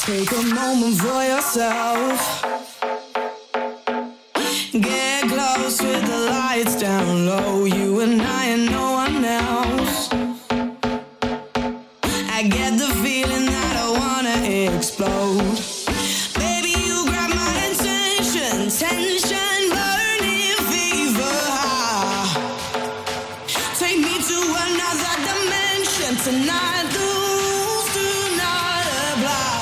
Take a moment for yourself. Get close with the lights down low. You and I and no one else. I get the feeling that I wanna explode. Baby, you grab my attention. Tension, burning fever. Take me to another dimension tonight. Lose, do not apply.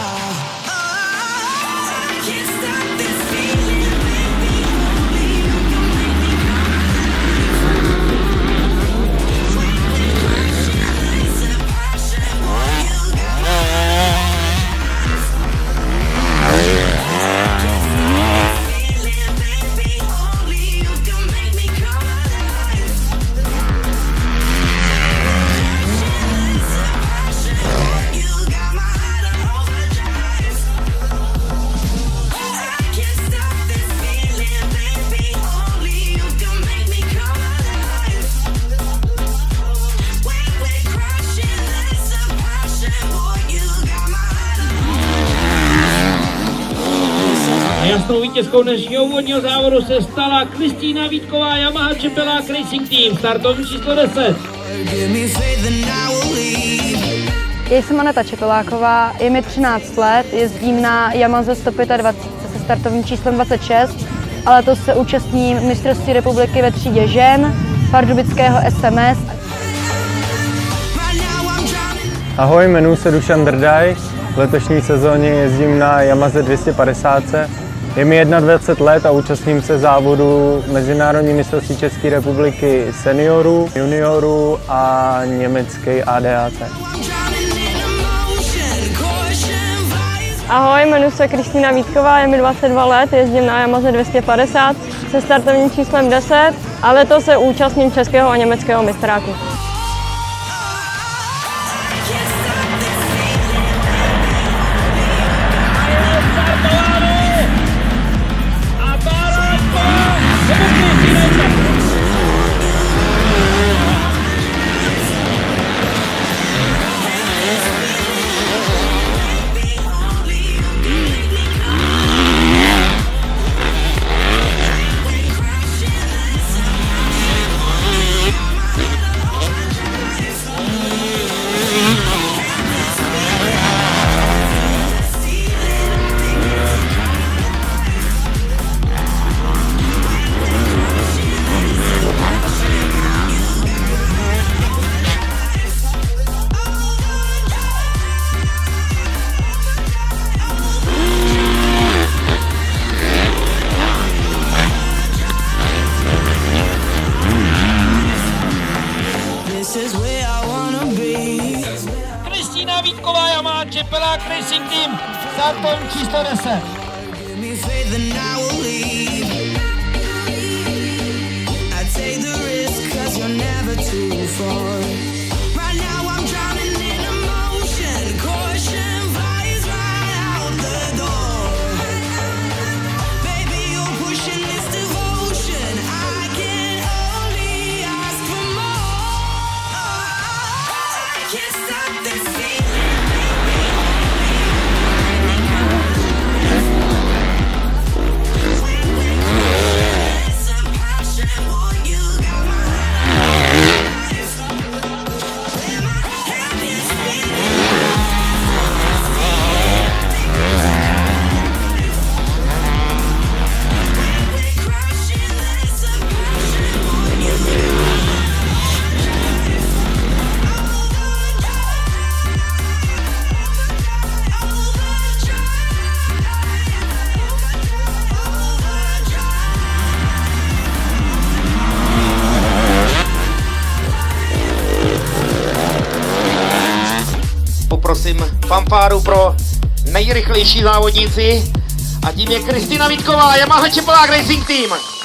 Jasnou vítězkou dnešního úvodního závodu se stala Kristýna Vítková, Yamaha Čepelák Racing Team, startovní číslo 10. Já jsem Aneta Čepeláková, je mi 13 let, jezdím na Yamaze 125 se startovním číslem 26 a letos se účastním mistrovství republiky ve třídě žen pardubického SMS. Ahoj, jmenuji se Dušan Drdaj, v letošní sezóně jezdím na Yamaze 250. Je mi 21 let a účastním se závodu Mezinárodní mistrovství České republiky seniorů, juniorů a německé ADAC. Ahoj, jmenuji se Kristýna Vítková, je mi 22 let, jezdím na Yamaze 250 se startovním číslem 10 a letos se účastním českého a německého mistráku. Kristýna Vítková, Yamaha Čepelák Racing Team, startovní číslo 10. Poprosím fanfáru pro nejrychlejší závodníci a tím je Kristýna Vítková, Yamaha Čepelák Racing Team.